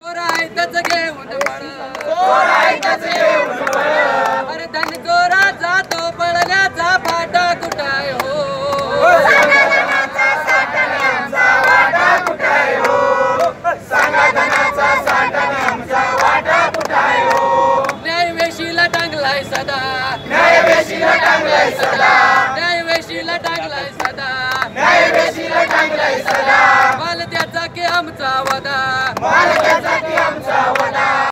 चोरायतच घेऊन अरे धनकोरा जातो पळल्याचा फाटा कुठाय हो न्यायवेशीला टांगलाय सदा न्यायवेशीला टांगलाय सदा न्यायवेशीला टांगलाय सदा न्यायवेशीला टांगलाय सदा माल त्याचा की आमचा वदा माल त्याचा की आमचा वदा